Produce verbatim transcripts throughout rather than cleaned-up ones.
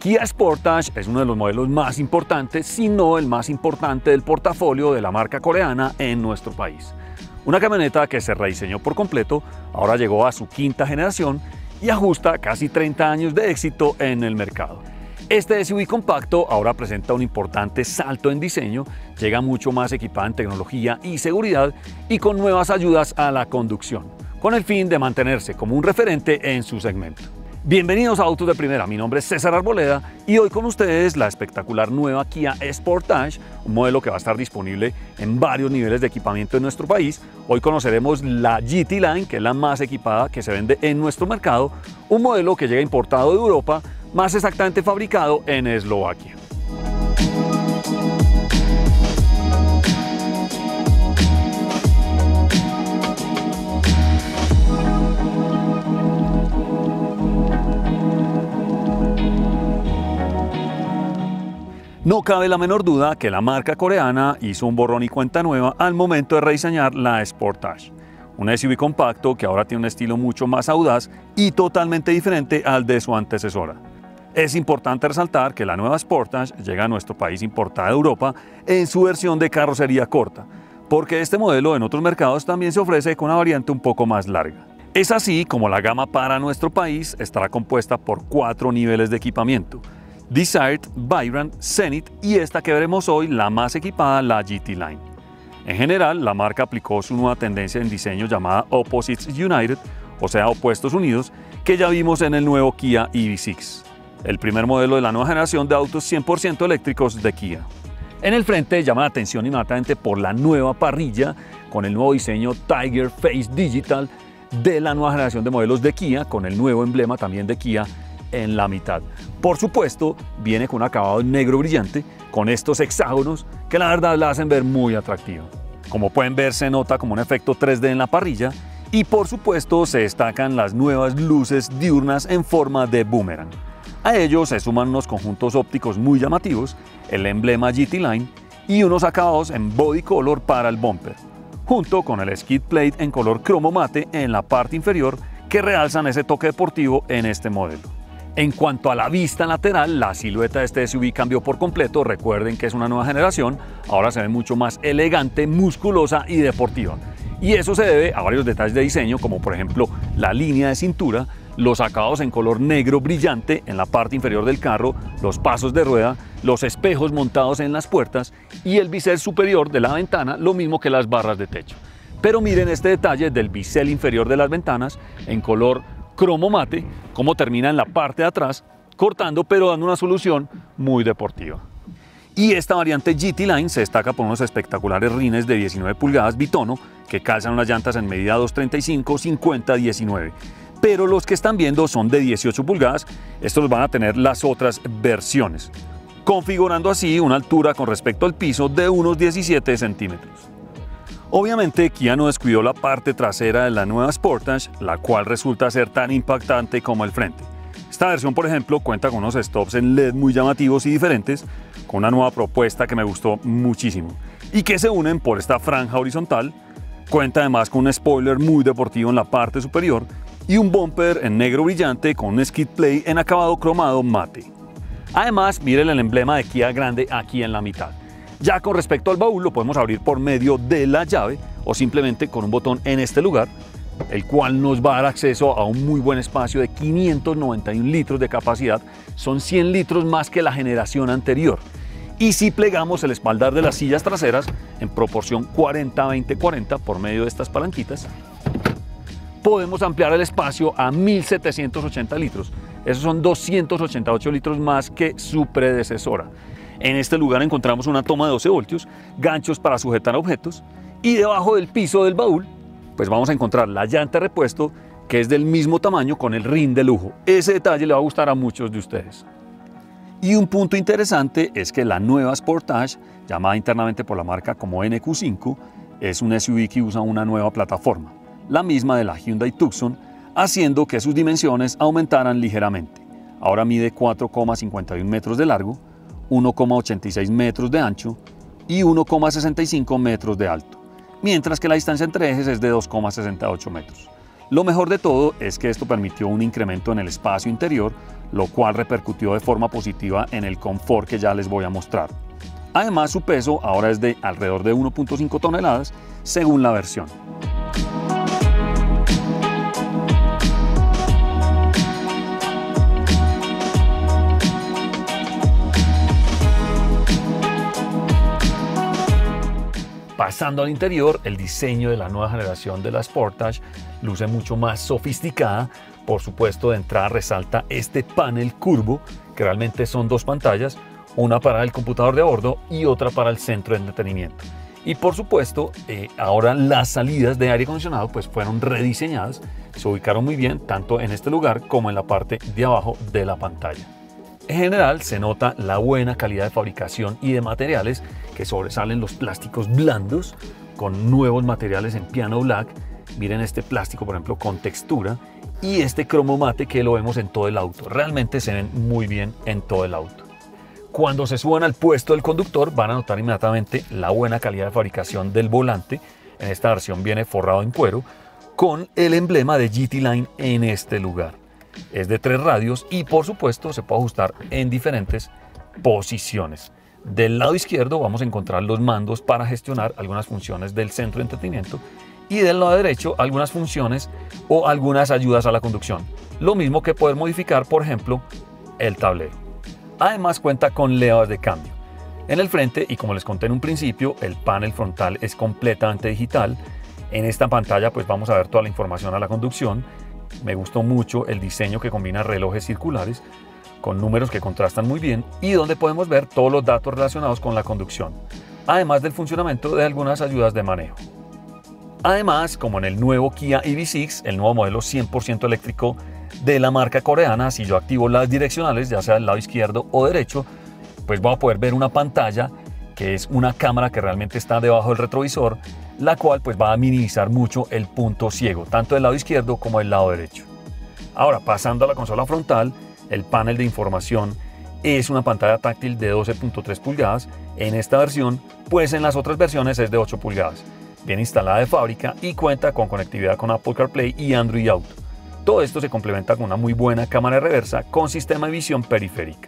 Kia Sportage es uno de los modelos más importantes, si no el más importante del portafolio de la marca coreana en nuestro país. Una camioneta que se rediseñó por completo, ahora llegó a su quinta generación y ajusta casi treinta años de éxito en el mercado. Este S U V compacto ahora presenta un importante salto en diseño, llega mucho más equipada en tecnología y seguridad y con nuevas ayudas a la conducción, con el fin de mantenerse como un referente en su segmento. Bienvenidos a Autos de Primera, mi nombre es César Arboleda y hoy con ustedes la espectacular nueva Kia Sportage, un modelo que va a estar disponible en varios niveles de equipamiento en nuestro país. Hoy conoceremos la G T Line, que es la más equipada que se vende en nuestro mercado, un modelo que llega importado de Europa, más exactamente fabricado en Eslovaquia. No cabe la menor duda que la marca coreana hizo un borrón y cuenta nueva al momento de rediseñar la Sportage, un S U V compacto que ahora tiene un estilo mucho más audaz y totalmente diferente al de su antecesora. Es importante resaltar que la nueva Sportage llega a nuestro país importada de Europa en su versión de carrocería corta, porque este modelo en otros mercados también se ofrece con una variante un poco más larga. Es así como la gama para nuestro país estará compuesta por cuatro niveles de equipamiento: Desired, Vibrant, Zenith y esta que veremos hoy, la más equipada, la G T Line. En general, la marca aplicó su nueva tendencia en diseño llamada Opposites United, o sea, opuestos unidos, que ya vimos en el nuevo Kia E V seis, el primer modelo de la nueva generación de autos cien por ciento eléctricos de Kia. En el frente llama la atención inmediatamente por la nueva parrilla con el nuevo diseño Tiger Face Digital de la nueva generación de modelos de Kia, con el nuevo emblema también de Kia en la mitad. Por supuesto, viene con un acabado negro brillante, con estos hexágonos que la verdad la hacen ver muy atractiva. Como pueden ver, se nota como un efecto tres D en la parrilla y por supuesto se destacan las nuevas luces diurnas en forma de boomerang. A ellos se suman unos conjuntos ópticos muy llamativos, el emblema G T Line y unos acabados en body color para el bumper, junto con el skid plate en color cromo mate en la parte inferior que realzan ese toque deportivo en este modelo. En cuanto a la vista lateral, la silueta de este S U V cambió por completo. Recuerden que es una nueva generación, ahora se ve mucho más elegante, musculosa y deportiva. Y eso se debe a varios detalles de diseño, como por ejemplo la línea de cintura, los acabados en color negro brillante en la parte inferior del carro, los pasos de rueda, los espejos montados en las puertas y el bisel superior de la ventana, lo mismo que las barras de techo. Pero miren este detalle del bisel inferior de las ventanas en color cromo mate, como termina en la parte de atrás, cortando pero dando una solución muy deportiva. Y esta variante G T Line se destaca por unos espectaculares rines de diecinueve pulgadas bitono que calzan unas llantas en medida dos treinta y cinco, cincuenta, diecinueve. Pero los que están viendo son de dieciocho pulgadas, estos los van a tener las otras versiones, configurando así una altura con respecto al piso de unos diecisiete centímetros. Obviamente, Kia no descuidó la parte trasera de la nueva Sportage, la cual resulta ser tan impactante como el frente. Esta versión, por ejemplo, cuenta con unos stops en L E D muy llamativos y diferentes, con una nueva propuesta que me gustó muchísimo y que se unen por esta franja horizontal. Cuenta además con un spoiler muy deportivo en la parte superior y un bumper en negro brillante con un skid plate en acabado cromado mate. Además, miren el emblema de Kia grande aquí en la mitad. Ya con respecto al baúl, lo podemos abrir por medio de la llave o simplemente con un botón en este lugar, el cual nos va a dar acceso a un muy buen espacio de quinientos noventa y un litros de capacidad. Son cien litros más que la generación anterior. Y si plegamos el espaldar de las sillas traseras en proporción cuarenta veinte cuarenta por medio de estas palanquitas, podemos ampliar el espacio a mil setecientos ochenta litros. Esos son doscientos ochenta y ocho litros más que su predecesora. En este lugar encontramos una toma de doce voltios, ganchos para sujetar objetos y debajo del piso del baúl pues vamos a encontrar la llanta de repuesto, que es del mismo tamaño con el rin de lujo. Ese detalle le va a gustar a muchos de ustedes. Y un punto interesante es que la nueva Sportage, llamada internamente por la marca como N Q cinco, es un S U V que usa una nueva plataforma, la misma de la Hyundai Tucson, haciendo que sus dimensiones aumentaran ligeramente. Ahora mide cuatro coma cincuenta y uno metros de largo, uno coma ochenta y seis metros de ancho y uno coma sesenta y cinco metros de alto, mientras que la distancia entre ejes es de dos coma sesenta y ocho metros. Lo mejor de todo es que esto permitió un incremento en el espacio interior, lo cual repercutió de forma positiva en el confort que ya les voy a mostrar. Además, su peso ahora es de alrededor de uno punto cinco toneladas según la versión. Pasando al interior, el diseño de la nueva generación de la Sportage luce mucho más sofisticada. Por supuesto, de entrada resalta este panel curvo, que realmente son dos pantallas, una para el computador de a bordo y otra para el centro de entretenimiento. Y por supuesto, eh, ahora las salidas de aire acondicionado pues fueron rediseñadas, se ubicaron muy bien tanto en este lugar como en la parte de abajo de la pantalla. En general se nota la buena calidad de fabricación y de materiales, que sobresalen los plásticos blandos con nuevos materiales en piano black. Miren este plástico, por ejemplo, con textura, y este cromo mate que lo vemos en todo el auto. Realmente se ven muy bien en todo el auto. Cuando se suban al puesto del conductor van a notar inmediatamente la buena calidad de fabricación del volante. En esta versión viene forrado en cuero con el emblema de G T Line en este lugar. Es de tres radios y por supuesto se puede ajustar en diferentes posiciones. Del lado izquierdo vamos a encontrar los mandos para gestionar algunas funciones del centro de entretenimiento y del lado derecho algunas funciones o algunas ayudas a la conducción. Lo mismo que poder modificar, por ejemplo, el tablero. Además cuenta con levas de cambio. En el frente, y como les conté en un principio, el panel frontal es completamente digital. En esta pantalla pues vamos a ver toda la información a la conducción. Me gustó mucho el diseño que combina relojes circulares con números que contrastan muy bien y donde podemos ver todos los datos relacionados con la conducción, además del funcionamiento de algunas ayudas de manejo. Además, como en el nuevo Kia E V seis, el nuevo modelo cien por ciento eléctrico de la marca coreana, si yo activo las direccionales, ya sea del lado izquierdo o derecho, pues voy a poder ver una pantalla que es una cámara que realmente está debajo del retrovisor, la cual pues va a minimizar mucho el punto ciego, tanto del lado izquierdo como del lado derecho. Ahora, pasando a la consola frontal, el panel de información es una pantalla táctil de doce punto tres pulgadas en esta versión, pues en las otras versiones es de ocho pulgadas. Viene instalada de fábrica y cuenta con conectividad con Apple CarPlay y Android Auto. Todo esto se complementa con una muy buena cámara de reversa con sistema de visión periférica.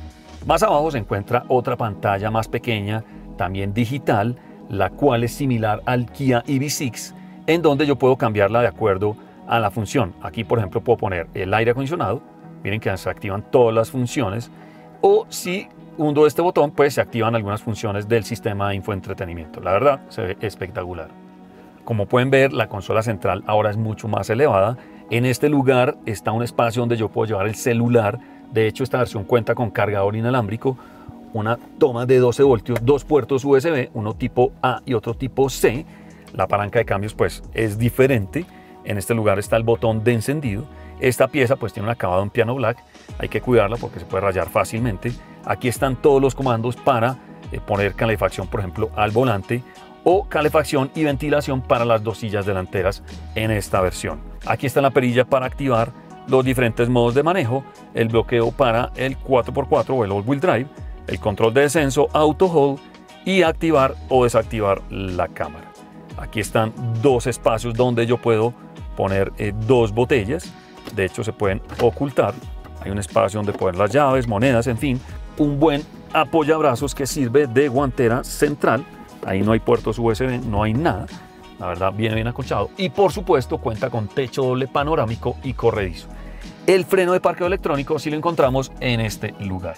Más abajo se encuentra otra pantalla más pequeña, también digital, la cual es similar al Kia E V seis, en donde yo puedo cambiarla de acuerdo a la función. Aquí, por ejemplo, puedo poner el aire acondicionado. Miren que se activan todas las funciones, o si hundo este botón pues se activan algunas funciones del sistema de infoentretenimiento. La verdad se ve espectacular. Como pueden ver, la consola central ahora es mucho más elevada. En este lugar está un espacio donde yo puedo llevar el celular. De hecho, esta versión cuenta con cargador inalámbrico, una toma de doce voltios, dos puertos U S B, uno tipo A y otro tipo C. La palanca de cambios pues es diferente. En este lugar está el botón de encendido. Esta pieza pues tiene un acabado en piano black, hay que cuidarla porque se puede rayar fácilmente. Aquí están todos los comandos para eh, poner calefacción, por ejemplo, al volante, o calefacción y ventilación para las dos sillas delanteras en esta versión. Aquí está la perilla para activar los diferentes modos de manejo, el bloqueo para el cuatro por cuatro o el all-wheel drive, el control de descenso, auto hold y activar o desactivar la cámara. Aquí están dos espacios donde yo puedo poner eh, dos botellas. De hecho, se pueden ocultar. Hay un espacio donde poner las llaves, monedas, en fin. Un buen apoyabrazos que sirve de guantera central. Ahí no hay puertos U S B, no hay nada. La verdad, viene bien acolchado. Y por supuesto, cuenta con techo doble panorámico y corredizo. El freno de parqueo electrónico sí lo encontramos en este lugar.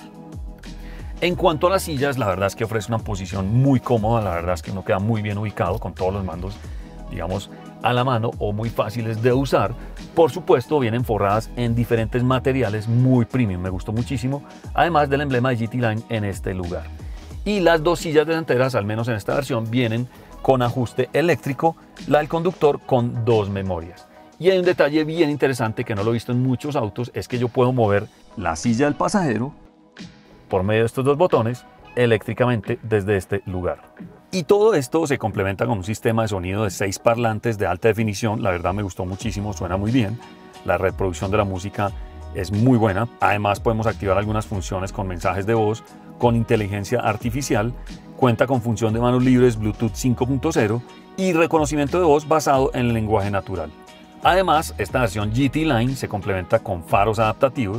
En cuanto a las sillas, la verdad es que ofrece una posición muy cómoda. La verdad es que uno queda muy bien ubicado con todos los mandos, digamos, a la mano o muy fáciles de usar. Por supuesto, vienen forradas en diferentes materiales muy premium, me gustó muchísimo, además del emblema de G T Line en este lugar. Y las dos sillas delanteras, al menos en esta versión, vienen con ajuste eléctrico, la del conductor con dos memorias. Y hay un detalle bien interesante que no lo he visto en muchos autos, es que yo puedo mover la silla del pasajero por medio de estos dos botones eléctricamente desde este lugar. Y todo esto se complementa con un sistema de sonido de seis parlantes de alta definición. La verdad me gustó muchísimo, suena muy bien. La reproducción de la música es muy buena. Además podemos activar algunas funciones con mensajes de voz, con inteligencia artificial. Cuenta con función de manos libres Bluetooth cinco punto cero y reconocimiento de voz basado en el lenguaje natural. Además, esta versión G T Line se complementa con faros adaptativos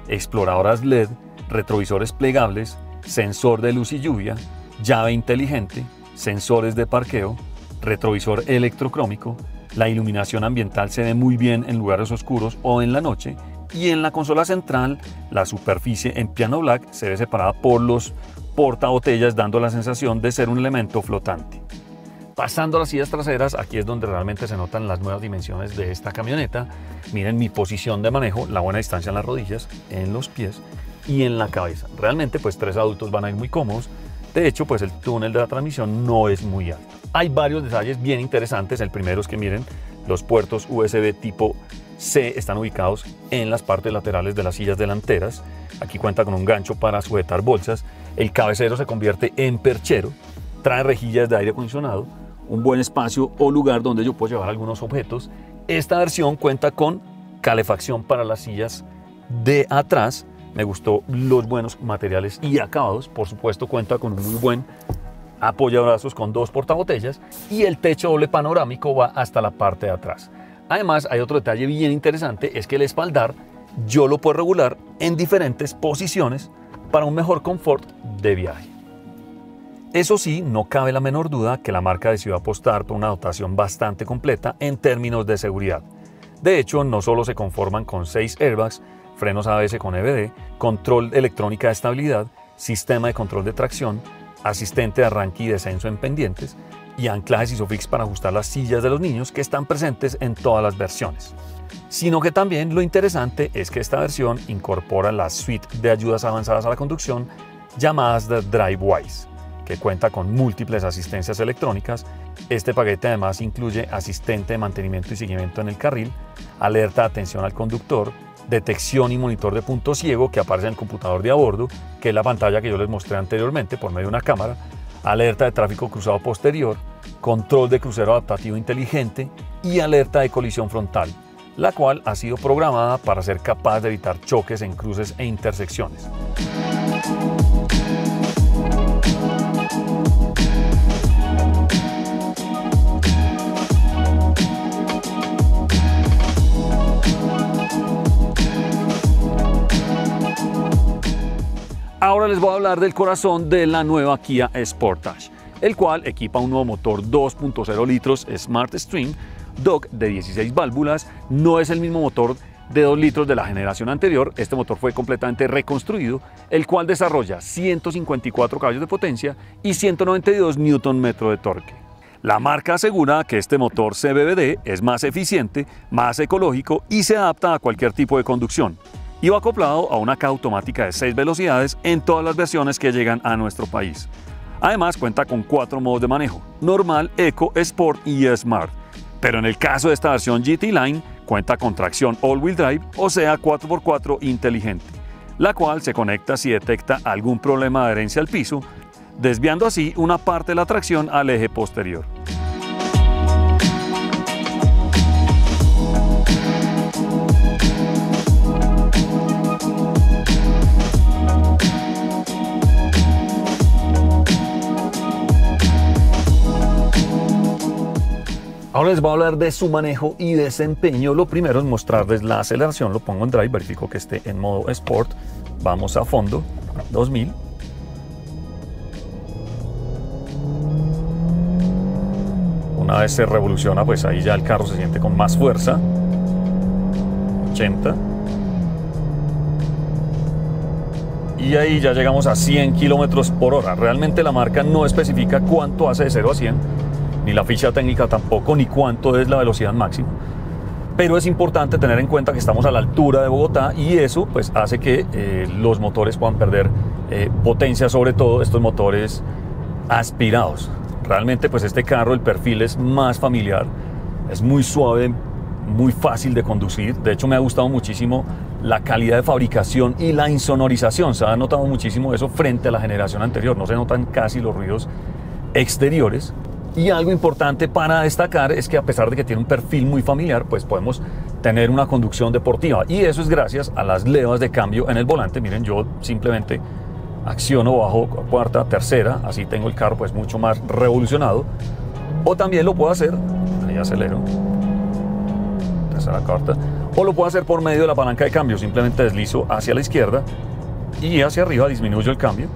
exploradoras L E D, retrovisores plegables, sensor de luz y lluvia, llave inteligente, sensores de parqueo, retrovisor electrocrómico, la iluminación ambiental se ve muy bien en lugares oscuros o en la noche, y en la consola central la superficie en piano black se ve separada por los portabotellas, dando la sensación de ser un elemento flotante. Pasando a las sillas traseras, aquí es donde realmente se notan las nuevas dimensiones de esta camioneta. Miren mi posición de manejo, la buena distancia en las rodillas, en los pies y en la cabeza. Realmente pues tres adultos van a ir muy cómodos. De hecho pues el túnel de la transmisión no es muy alto. Hay varios detalles bien interesantes. El primero es que miren, los puertos U S B tipo C están ubicados en las partes laterales de las sillas delanteras. Aquí cuenta con un gancho para sujetar bolsas. El cabecero se convierte en perchero. Trae rejillas de aire acondicionado, un buen espacio o lugar donde yo puedo llevar algunos objetos. Esta versión cuenta con calefacción para las sillas de atrás. Me gustó los buenos materiales y acabados. Por supuesto cuenta con un muy buen apoyabrazos con dos portabotellas y el techo doble panorámico va hasta la parte de atrás. Además hay otro detalle bien interesante, es que el espaldar yo lo puedo regular en diferentes posiciones para un mejor confort de viaje. Eso sí, no cabe la menor duda que la marca decidió apostar por una dotación bastante completa en términos de seguridad. De hecho, no solo se conforman con seis airbags, frenos A B S con E B D, control electrónica de estabilidad, sistema de control de tracción, asistente de arranque y descenso en pendientes y anclajes ISOFIX para ajustar las sillas de los niños, que están presentes en todas las versiones. Sino que también lo interesante es que esta versión incorpora la suite de ayudas avanzadas a la conducción llamadas de DriveWise, que cuenta con múltiples asistencias electrónicas. Este paquete además incluye asistente de mantenimiento y seguimiento en el carril, alerta de atención al conductor, detección y monitor de punto ciego que aparece en el computador de a bordo, que es la pantalla que yo les mostré anteriormente por medio de una cámara, alerta de tráfico cruzado posterior, control de crucero adaptativo inteligente y alerta de colisión frontal, la cual ha sido programada para ser capaz de evitar choques en cruces e intersecciones. Ahora les voy a hablar del corazón de la nueva Kia Sportage, el cual equipa un nuevo motor dos punto cero litros Smart Stream D O C de dieciséis válvulas. No es el mismo motor de dos litros de la generación anterior. Este motor fue completamente reconstruido, el cual desarrolla ciento cincuenta y cuatro caballos de potencia y ciento noventa y dos newton metros de torque. La marca asegura que este motor C V D es más eficiente, más ecológico y se adapta a cualquier tipo de conducción. Y va acoplado a una caja automática de seis velocidades en todas las versiones que llegan a nuestro país. Además cuenta con cuatro modos de manejo: normal, eco, sport y smart. Pero en el caso de esta versión G T Line cuenta con tracción all-wheel drive, o sea cuatro por cuatro inteligente, la cual se conecta si detecta algún problema de adherencia al piso, desviando así una parte de la tracción al eje posterior. Ahora les voy a hablar de su manejo y desempeño. Lo primero es mostrarles la aceleración. Lo pongo en drive, verifico que esté en modo sport. Vamos a fondo, dos mil. Una vez se revoluciona, pues ahí ya el carro se siente con más fuerza. ochenta. Y ahí ya llegamos a cien kilómetros por hora. Realmente la marca no especifica cuánto hace de cero a cien. Ni la ficha técnica tampoco, ni cuánto es la velocidad máxima. Pero es importante tener en cuenta que estamos a la altura de Bogotá y eso pues hace que eh, los motores puedan perder eh, potencia, sobre todo estos motores aspirados. Realmente pues este carro, el perfil es más familiar, es muy suave, muy fácil de conducir. De hecho me ha gustado muchísimo la calidad de fabricación y la insonorización. Se ha notado muchísimo eso frente a la generación anterior. No se notan casi los ruidos exteriores. Y algo importante para destacar es que a pesar de que tiene un perfil muy familiar, pues podemos tener una conducción deportiva. Y eso es gracias a las levas de cambio en el volante. Miren, yo simplemente acciono bajo cuarta, tercera, así tengo el carro pues mucho más revolucionado. O también lo puedo hacer, ahí acelero, tercera, cuarta. o lo puedo hacer por medio de la palanca de cambio, simplemente deslizo hacia la izquierda y hacia arriba disminuyo el cambio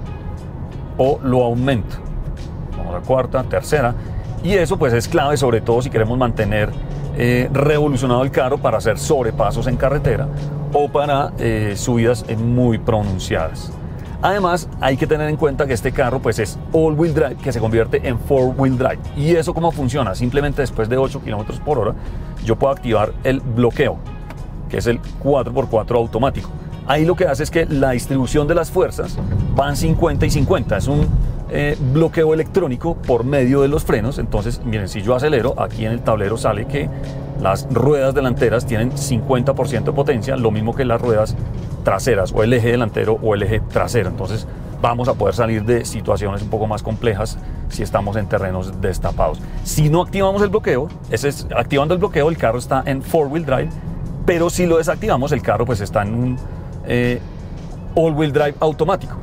o lo aumento. Vamos a cuarta, tercera, y eso pues es clave sobre todo si queremos mantener eh, revolucionado el carro para hacer sobrepasos en carretera o para eh, subidas muy pronunciadas. Además hay que tener en cuenta que este carro pues es all-wheel drive que se convierte en four-wheel drive. ¿Y eso cómo funciona? Simplemente después de ocho kilómetros por hora yo puedo activar el bloqueo, que es el cuatro por cuatro automático. Ahí lo que hace es que la distribución de las fuerzas van cincuenta y cincuenta, es un eh, bloqueo electrónico por medio de los frenos. Entonces miren, si yo acelero, aquí en el tablero sale que las ruedas delanteras tienen cincuenta por ciento de potencia, lo mismo que las ruedas traseras, o el eje delantero o el eje trasero. Entonces vamos a poder salir de situaciones un poco más complejas si estamos en terrenos destapados. Si no activamos el bloqueo, ese es, activando el bloqueo el carro está en four-wheel drive, pero si lo desactivamos el carro pues está en un eh, all-wheel drive automático,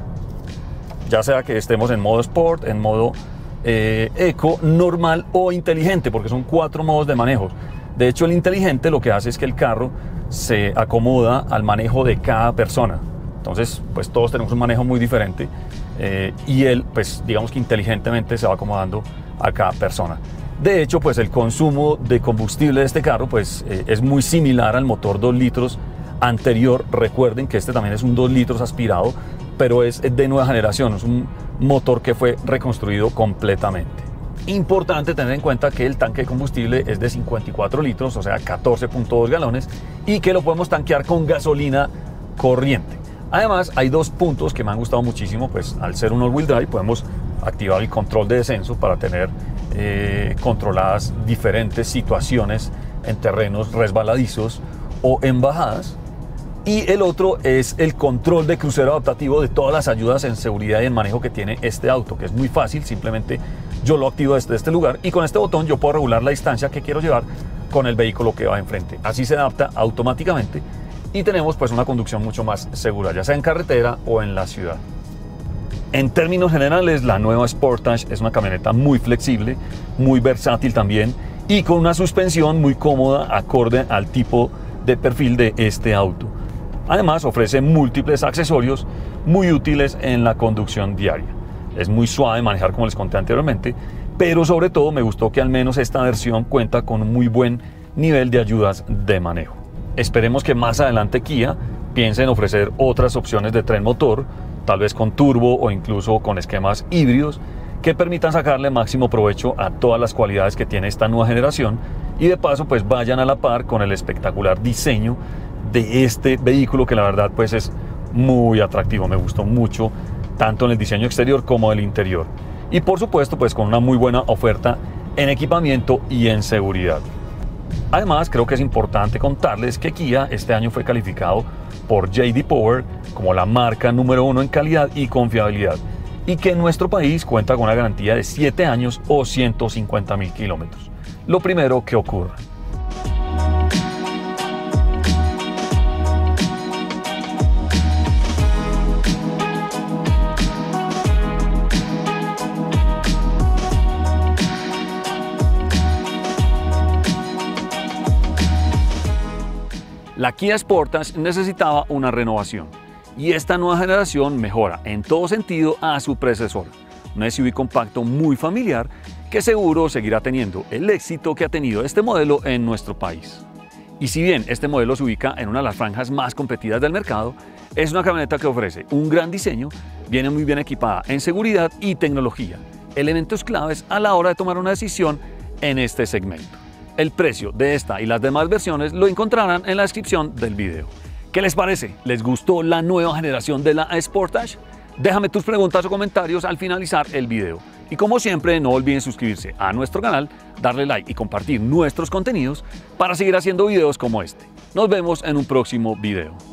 ya sea que estemos en modo sport, en modo eh, eco, normal o inteligente, porque son cuatro modos de manejo. De hecho, el inteligente lo que hace es que el carro se acomoda al manejo de cada persona. Entonces, pues todos tenemos un manejo muy diferente eh, y él, pues digamos que inteligentemente se va acomodando a cada persona. De hecho, pues el consumo de combustible de este carro pues eh, es muy similar al motor dos litros anterior. Recuerden que este también es un dos litros aspirado, pero es de nueva generación, es un motor que fue reconstruido completamente. Importante tener en cuenta que el tanque de combustible es de cincuenta y cuatro litros, o sea catorce punto dos galones, y que lo podemos tanquear con gasolina corriente. Además hay dos puntos que me han gustado muchísimo, pues al ser un all-wheel drive podemos activar el control de descenso para tener eh, controladas diferentes situaciones en terrenos resbaladizos o en bajadas. Y el otro es el control de crucero adaptativo de todas las ayudas en seguridad y en manejo que tiene este auto, que es muy fácil. Simplemente yo lo activo desde este lugar y con este botón yo puedo regular la distancia que quiero llevar con el vehículo que va enfrente. Así se adapta automáticamente y tenemos pues una conducción mucho más segura, ya sea en carretera o en la ciudad. En términos generales, la nueva Sportage es una camioneta muy flexible, muy versátil también y con una suspensión muy cómoda acorde al tipo de perfil de este auto. Además ofrece múltiples accesorios muy útiles en la conducción diaria. Es muy suave manejar, como les conté anteriormente, pero sobre todo me gustó que al menos esta versión cuenta con un muy buen nivel de ayudas de manejo. Esperemos que más adelante Kia piense en ofrecer otras opciones de tren motor, tal vez con turbo o incluso con esquemas híbridos, que permitan sacarle máximo provecho a todas las cualidades que tiene esta nueva generación y de paso pues vayan a la par con el espectacular diseño de este vehículo, que la verdad pues es muy atractivo. Me gustó mucho tanto en el diseño exterior como el interior, y por supuesto pues con una muy buena oferta en equipamiento y en seguridad. Además creo que es importante contarles que Kia este año fue calificado por J D Power como la marca número uno en calidad y confiabilidad, y que en nuestro país cuenta con una garantía de siete años o ciento cincuenta mil kilómetros. Lo primero que ocurra. La Kia Sportage necesitaba una renovación y esta nueva generación mejora en todo sentido a su predecesora, un S U V compacto muy familiar que seguro seguirá teniendo el éxito que ha tenido este modelo en nuestro país. Y si bien este modelo se ubica en una de las franjas más competidas del mercado, es una camioneta que ofrece un gran diseño, viene muy bien equipada en seguridad y tecnología, elementos claves a la hora de tomar una decisión en este segmento. El precio de esta y las demás versiones lo encontrarán en la descripción del video. ¿Qué les parece? ¿Les gustó la nueva generación de la Sportage? Déjame tus preguntas o comentarios al finalizar el video. Y como siempre, no olviden suscribirse a nuestro canal, darle like y compartir nuestros contenidos para seguir haciendo videos como este. Nos vemos en un próximo video.